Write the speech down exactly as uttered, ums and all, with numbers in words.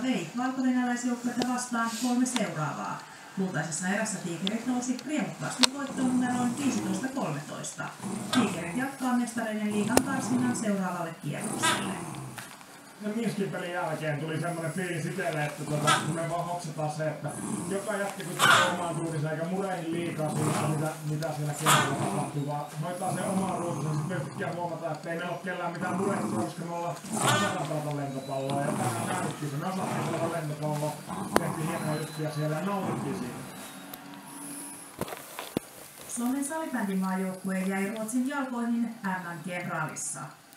vei valkovenäläisjoukkuetta vastaan kolme seuraavaa. Kultaisessa erässä Tiikerit nousi riemukkaasti voittonumeroon viisitoista kolmetoista. Tiikerit jatkaa mestareiden liigan karsinnan seuraavalle kierrokselle. No Minskin pelin jälkeen tuli semmoinen fiilis itselle, että tuota, me vaan hoksataan se, että joka jätkä kun tekee omaan tuutinsa eikä mureihin liikaa siitä, mitä, mitä siellä kentällä tapahtuu, vaan hoitaa sen omaan ruutunsa. Sitten me yhtäkkiä huomataan, että ei meillä ole kellään mitään murehtia, koska me ollaan osataan pelata lentopalloa. Ja tänään näytettiin, me osattiin pelata lentopalloa, tehtiin hienoja juttuja siellä ja nautittiin siitä. Suomen salibändin maajoukkue jäi Ruotsin jalkoihin M M G-rallissa.